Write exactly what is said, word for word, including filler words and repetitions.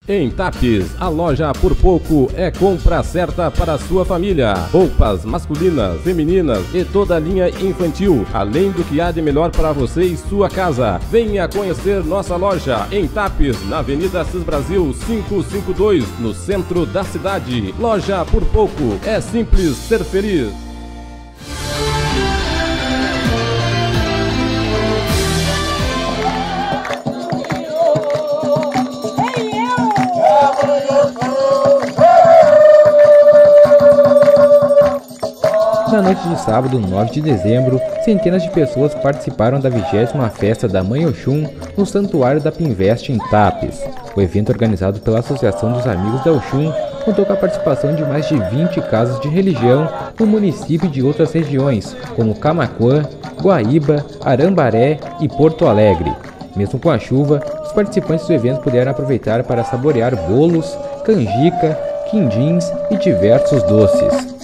Em Tapes, a loja Por Pouco é compra certa para a sua família. Roupas masculinas, femininas e toda a linha infantil, além do que há de melhor para você e sua casa. Venha conhecer nossa loja em Tapes, na Avenida Assis Brasil quinhentos e cinquenta e dois, no centro da cidade. Loja Por Pouco, é simples ser feliz. Na noite de sábado, nove de dezembro, centenas de pessoas participaram da vigésima festa da Mãe Oxum no Santuário da Pinvest em Tapes. O evento, organizado pela Associação dos Amigos da Oxum, contou com a participação de mais de vinte casas de religião no município e de outras regiões, como Camaquã, Guaíba, Arambaré e Porto Alegre. Mesmo com a chuva, os participantes do evento puderam aproveitar para saborear bolos, canjica, quindins e diversos doces.